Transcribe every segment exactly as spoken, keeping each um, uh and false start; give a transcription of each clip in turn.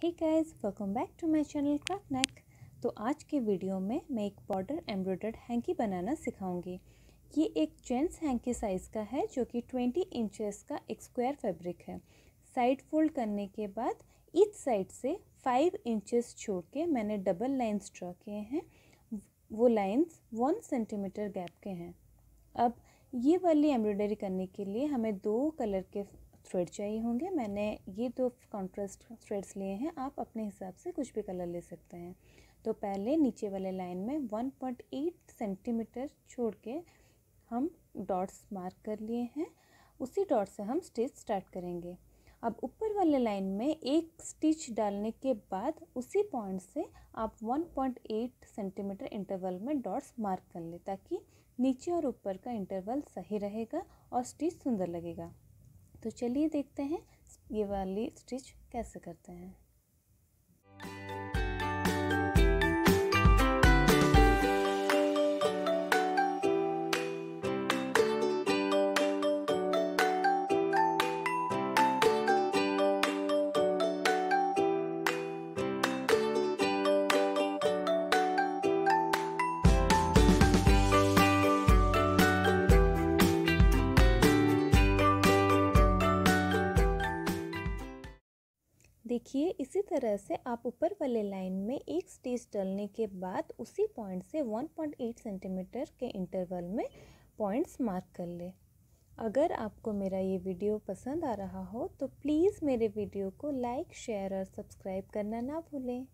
Hey guys, welcome back to my channel craft neck. तो आज के वीडियो में मैं एक बॉर्डर एम्ब्रॉयडर्ड हैंकी बनाना सिखाऊंगी। ये एक जेंट्स हैंकी साइज़ का है जो कि बीस इंचेस का एक स्क्वायर फैब्रिक है। साइड फोल्ड करने के बाद ईच साइड से पाँच इंचेस छोड़ के मैंने डबल लाइंस ड्रॉ किए हैं। वो लाइंस वन सेंटीमीटर गैप के हैं। अब ये वाली एम्ब्रॉयडरी करने के लिए हमें दो कलर के थ्रेड चाहिए होंगे। मैंने ये दो कॉन्ट्रास्ट थ्रेड्स लिए हैं, आप अपने हिसाब से कुछ भी कलर ले सकते हैं। तो पहले नीचे वाले लाइन में वन पॉइंट एट सेंटीमीटर छोड़ के हम डॉट्स मार्क कर लिए हैं। उसी डॉट से हम स्टिच स्टार्ट करेंगे। अब ऊपर वाले लाइन में एक स्टिच डालने के बाद उसी पॉइंट से आप one point eight centimetre interval में डॉट्स मार्क कर ले, ताकि नीचे और ऊपर का इंटरवल सही रहेगा और स्टिच सुंदर लगेगा। तो चलिए देखते हैं ये वाली स्टिच कैसे करते हैं। देखिए, इसी तरह से आप ऊपर वाले लाइन में एक स्टिच डालने के बाद उसी पॉइंट से वन पॉइंट एट सेंटीमीटर के इंटरवल में पॉइंट्स मार्क कर ले। अगर आपको मेरा ये वीडियो पसंद आ रहा हो तो प्लीज़ मेरे वीडियो को लाइक, शेयर और सब्सक्राइब करना ना भूलें।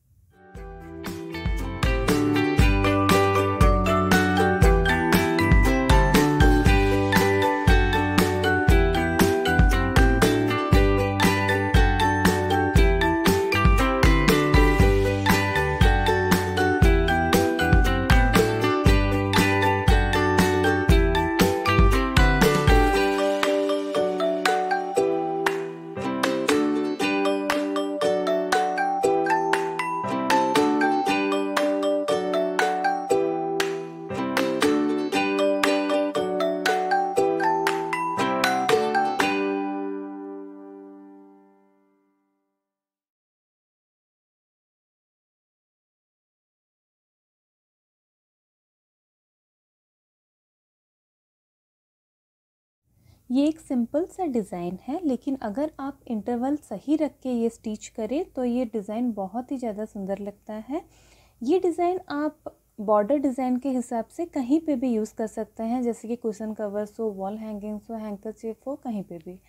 ये एक सिंपल सा डिज़ाइन है, लेकिन अगर आप इंटरवल सही रख के ये स्टिच करें तो ये डिज़ाइन बहुत ही ज़्यादा सुंदर लगता है। ये डिज़ाइन आप बॉर्डर डिज़ाइन के हिसाब से कहीं पे भी यूज़ कर सकते हैं, जैसे कि कुशन कवर्स हो, वॉल हैंगिंग्स हो, हैंकरचीफ हो, कहीं पे भी।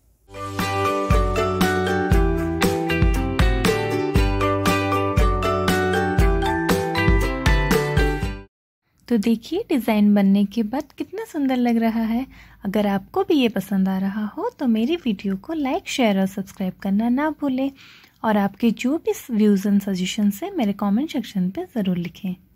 तो देखिए, डिज़ाइन बनने के बाद कितना सुंदर लग रहा है। अगर आपको भी ये पसंद आ रहा हो तो मेरी वीडियो को लाइक, शेयर और सब्सक्राइब करना ना भूलें। और आपके जो भी व्यूज़ एंड सजेशंस हैं मेरे कमेंट सेक्शन पे ज़रूर लिखें।